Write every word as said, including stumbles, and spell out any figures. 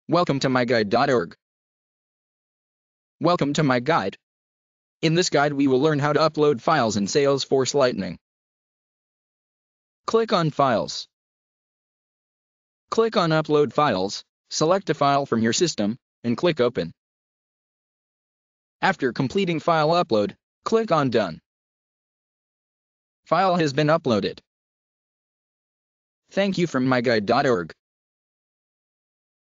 Welcome to my guide dot org. Welcome to MyGuide. In this guide we will learn how to upload files in Salesforce Lightning. Click on Files. Click on Upload Files, select a file from your system, and click Open. After completing file upload, click on Done. File has been uploaded. Thank you from my guide dot org.